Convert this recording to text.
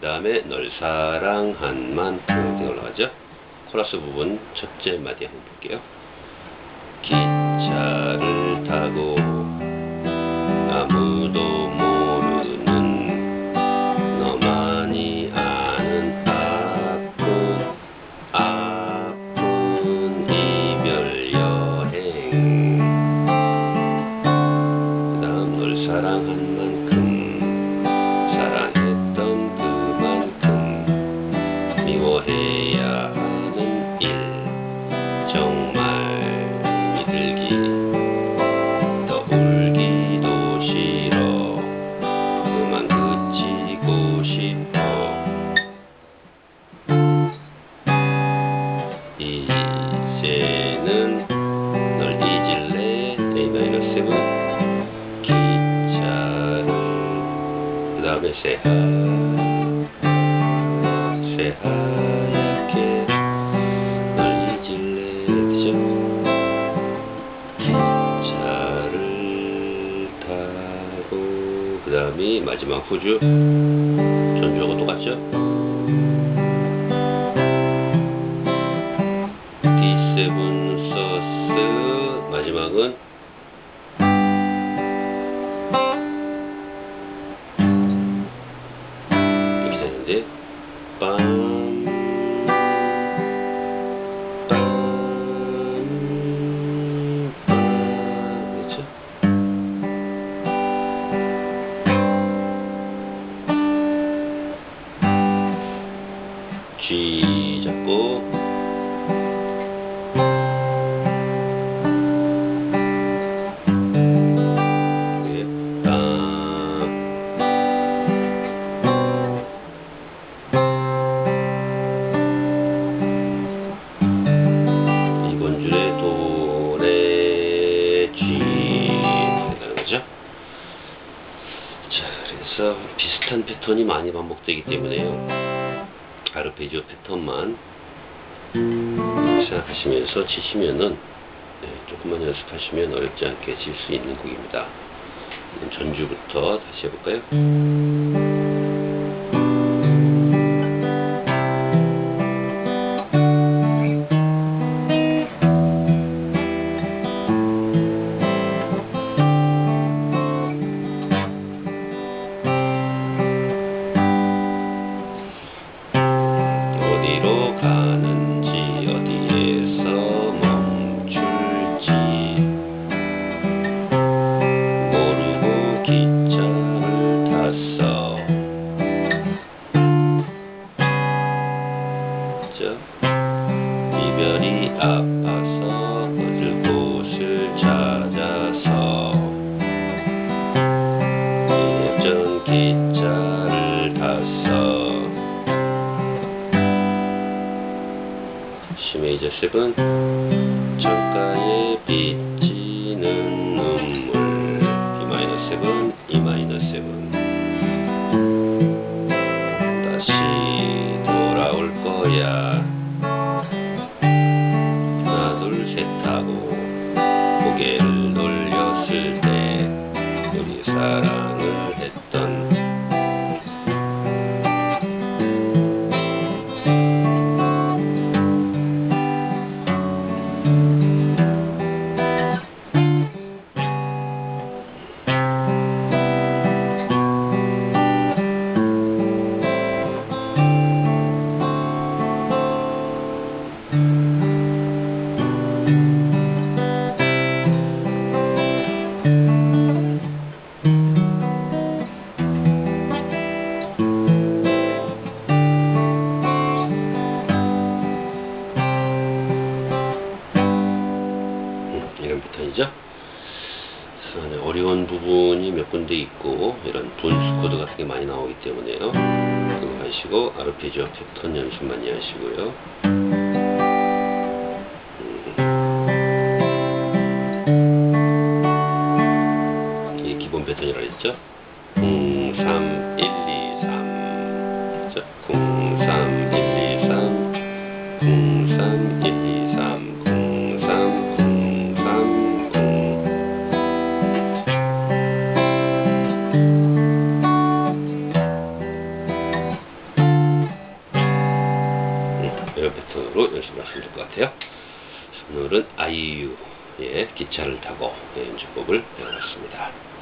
그 다음에 널 사랑한 만큼 이렇게 올라가죠. 코러스 부분 첫째 마디 한번 볼게요. 기차를 타고 아무도 모르는 너만이 아는 아픈 이별 여행. 그 다음 널 사랑한 만큼 사랑했던 그만큼 미워해야 하는 일 정말 힘이 들기 더 울기도 싫어 그만 그치고 싶어 이제는 널 잊을래 A-7 기차를 그 다음에 새하얗게 널 잊을래 그죠? 기차를 타고 그 다음이 마지막 후주 전주하고 똑같죠? D7 서스 마지막은 이렇게 되는데 그렇죠? G 잡고 이번 줄에 도, 레, G 되는 거죠. 자, 그래서 비슷한 패턴이 많이 반복되기 때문에요. 아르페지오 패턴만 생각하시면서 치시면은 조금만 연습하시면 어렵지 않게 칠 수 있는 곡입니다. 전주부터 다시 해볼까요? 어디로 가는지 어디에서 멈출지 모르고 기차를 탔어. 그죠? 이별이 아파서 얻을 곳을 찾아서 예전 기차를 탔어. C 메이저 7 창가에 비치는 눈물 B 마이너 7 E 마이너 7 다시 돌아올 거야 하나 둘 셋 하고 고개를 돌렸을 때 우리 사랑을 했던 이런 패턴이죠. 어려운 부분이 몇 군데 있고 이런 분수 코드 같은 게 많이 나오기 때문에요. 그거 하시고 아르페지오 패턴 연습 많이 하시고요. 이게 기본 패턴이라 했죠. 03 1 2 3 그렇죠? 03 1 2 3 03 1 2 3 03 03 03 이런 패턴으로 연습을 하시면 될 것 같아요. 오늘은 아이유의 기차를 타고 연주법을 배워봤습니다.